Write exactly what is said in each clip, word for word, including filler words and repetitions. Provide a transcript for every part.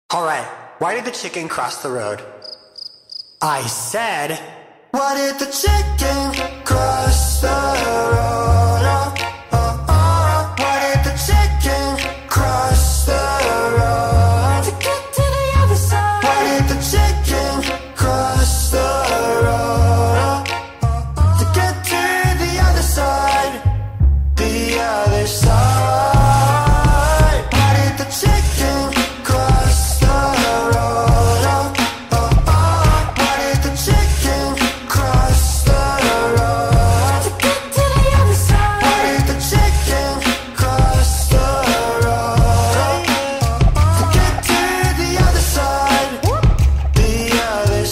Alright, why did the chicken cross the road? I said, why did the chicken cross the road? Oh, oh, oh. Why did the chicken cross the road? To get to the other side. Why did the chicken cross the road? Oh, oh. To get to the other side. The other side. Why did the chicken cross the road? Oh, oh, oh. Why did the chicken cross the road? To get to the other side. Why did the chicken cross the road? To get to the other side. The other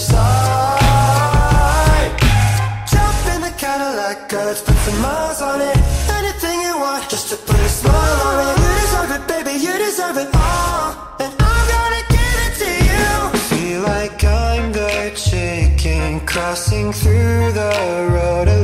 side. Jump in the Cadillac, girl, let's put some miles on it. Anything you want, just to put a smile on it. You deserve it, baby, you deserve it all. And I'm gonna give it to you. Feel like I'm the chicken crossing through the road.